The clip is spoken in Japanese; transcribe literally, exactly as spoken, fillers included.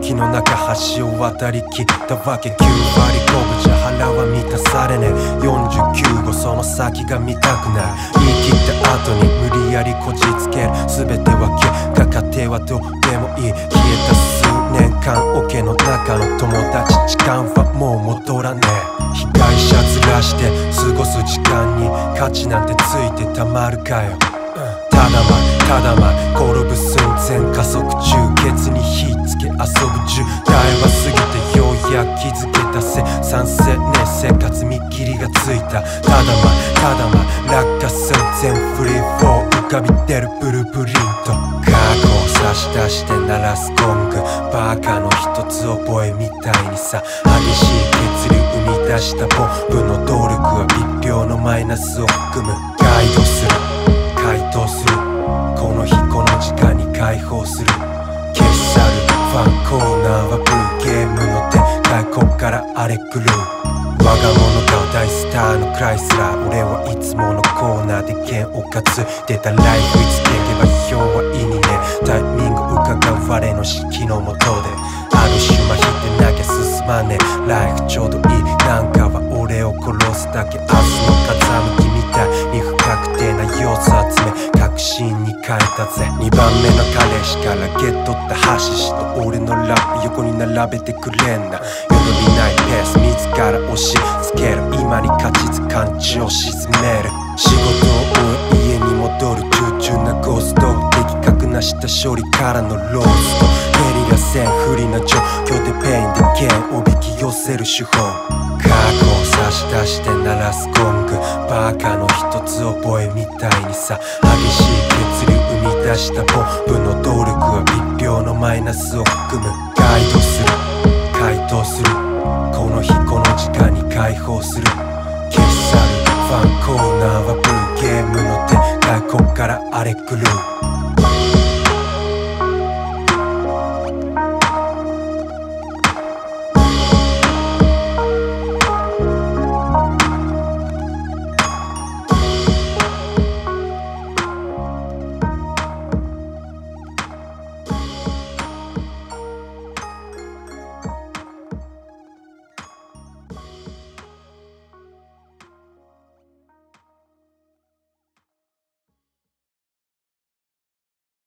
雪の中橋を渡りきったわけきゅうわりごぶじゃ腹は満たされねえよんじゅうきゅうごその先が見たくない言い切った後に無理やりこじつける全ては結果家庭はどうでもいい消えた数年間桶の中の友達時間はもう戻らねえ被害者ずらして過ごす時間に価値なんてついてたまるかよただまただま転ぶ寸前加速中ケツに火つけ遊ぶ重大は過ぎてようやく気づけたせ賛成ね生活見切りがついたただまただま落下寸前フリーフォー浮かび出るブループリント過去を差し出して鳴らすゴングバカの一つ覚えみたいにさ激しい血流生み出したボブの動力は微量のマイナスを含むガイドする回答するこの日この時間に解放する消し去るファンコーナーはブルーゲームの手外国から荒れ狂う我が物顔大スターのクライスラー俺はいつものコーナーで剣を担いでたライフいつければ票はいいにねタイミング伺う我の指揮のもとである種麻痺でなきゃ進まねえライフちょうどいいなんかは俺を殺すだけ明日の風向きみたいに不確定な要素集め確信に変えたぜにばんめの彼氏からゲットったハシシと俺のラップ横に並べてくれんなよどみないペース自ら押し付ける今に勝ちつ感知を沈める仕事を終え家に戻る従順なゴースト的確な下処理からのローストゲリラ戦不利な状況でペインで剣おびき寄せる手法過去を差し出して鳴らすゴングバカの一つ覚えみたいにさ激しい血流生み出したボブの動力は微量のマイナスを含むガイドする回答するこの日この時間に解放する消し去るファンコーナーはブルーゲームの手外国から荒れ狂う